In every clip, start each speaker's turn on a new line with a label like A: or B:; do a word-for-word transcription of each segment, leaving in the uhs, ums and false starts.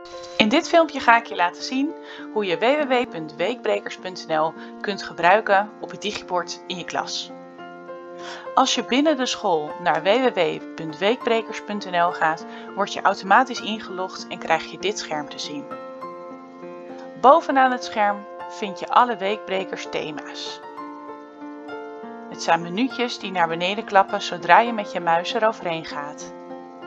A: In dit filmpje ga ik je laten zien hoe je w w w punt weekbrekers punt n l kunt gebruiken op het digibord in je klas. Als je binnen de school naar w w w punt weekbrekers punt n l gaat, word je automatisch ingelogd en krijg je dit scherm te zien. Bovenaan het scherm vind je alle Weekbrekers thema's. Het zijn menu'tjes die naar beneden klappen zodra je met je muis eroverheen gaat.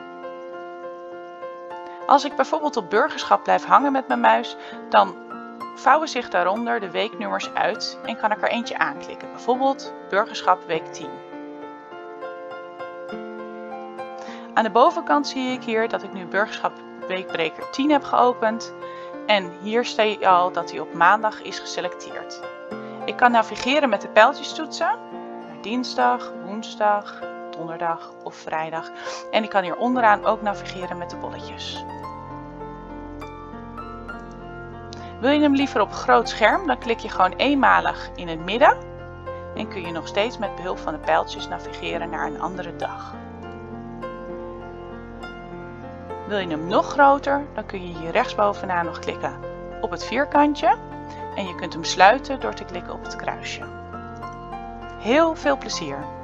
A: Als ik bijvoorbeeld op burgerschap blijf hangen met mijn muis, dan vouwen zich daaronder de weeknummers uit en kan ik er eentje aanklikken. Bijvoorbeeld burgerschap week tien. Aan de bovenkant zie ik hier dat ik nu burgerschap weekbreker tien heb geopend. En hier zie je al dat hij op maandag is geselecteerd. Ik kan navigeren met de pijltjestoetsen naar dinsdag, woensdag, donderdag of vrijdag. En ik kan hier onderaan ook navigeren met de bolletjes. Wil je hem liever op groot scherm, dan klik je gewoon eenmalig in het midden. En kun je nog steeds met behulp van de pijltjes navigeren naar een andere dag. Wil je hem nog groter, dan kun je hier rechtsbovenaan nog klikken op het vierkantje. En je kunt hem sluiten door te klikken op het kruisje. Heel veel plezier!